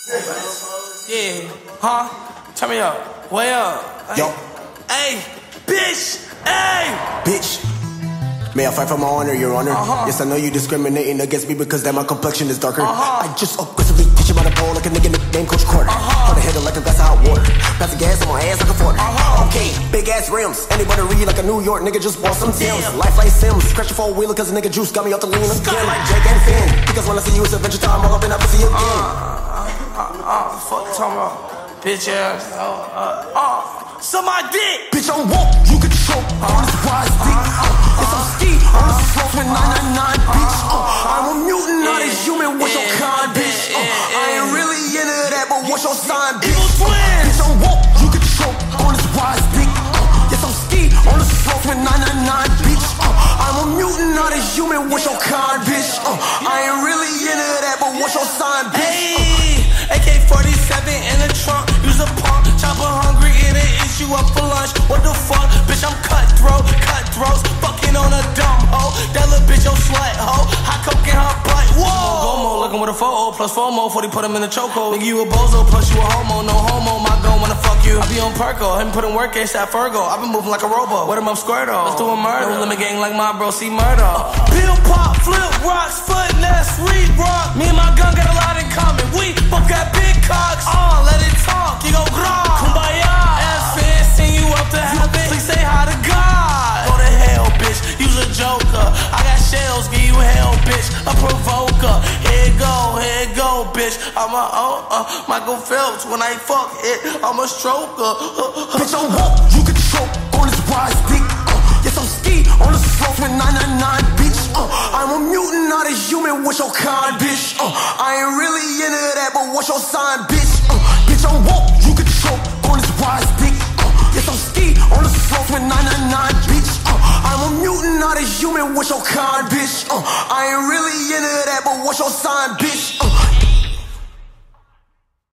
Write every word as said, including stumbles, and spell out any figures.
Yeah, huh? Turn me up, way up. Yo. Hey, bitch, hey! Bitch. May I fight for my honor, your honor? Uh-huh. Yes, I know you discriminating against me because that my complexion is darker. Uh-huh. I just aggressively teach him how to bowl like a nigga named Coach Carter. Uh-huh. Hold a header like a glass of hot water. Pass the gas on my ass like a Ford. Uh-huh. Okay, big ass rims. Anybody read like a New York nigga just bought some Timbs. Life like Sims. Scratch your four wheeler cause a nigga juice got me off the lean again like Jake and Finn. Because when I see you it's adventure time, all up and up to see you again. Uh, uh, uh, uh, fuck you talking about, bitch ass. Uh, uh, uh, suck my dick! Bitch, I'm woke, you can choke on this wise dick. Uh, it's some ski on the slopes with nine nine nine, bitch. Uh, I'm a mutant, not a human. What's your kind, bitch? Uh, I ain't really into that, but what's your sign, bitch? Uh, bitch, I'm woke, you can choke on this wise dick. Uh, yes, I'm ski on the slopes with nine nine nine, bitch. Uh, I'm a mutant, not a human. What's your kind, bitch? Uh, I ain't really into that, but what's your sign, bitch? Hey, A K forty-seven in the trunk, use a pump, chopper hungry, it'll eat you up for lunch. What the fuck, bitch, I'm cutthroat, cutthroats, fucking on a dumb hoe. That little bitch, your slut hoe, hot coke in her butt, whoa. Gomo, looking with a four plus four more, forty put him in the chokehold. Nigga, you a bozo, plus you a homo, no homo, my gun wanna fuck you. I be on Perco, him putting work, ASAP Fergo. I been moving like a robo, what am I squirto? Let's do a murder, no limit gang like my bro, see murder. Bill pop, flip rocks, foot nest, read rock. Me and my gun got a lot in common, we both got big cocks. Oh, let it talk, you go grog. Kumbaya, F-N, send you up to heaven. Please say hi to God. Go to hell, bitch, you's a joker. I got shells, give you hell, bitch, a provoker. Here it go, here it go, bitch. I'm a, uh, uh, Michael Phelps, when I fuck it, I'm a stroker. Bitch, I'm woke, you can choke on this wise dick. Uh, yes, I'm ski on the slopes with nine nine nine, bitch. Uh, I'm a mutant, not a human. What's your kind, bitch? Uh, I ain't really into that, but what's your sign, bitch? Uh, bitch, I'm woke, you can choke on this wise dick. Uh, yes, I'm ski on the slopes with nine nine nine, bitch. Uh, I'm a mutant, not a human. What's your kind, bitch? Uh, I ain't really into that, but what's your sign, bitch? Uh,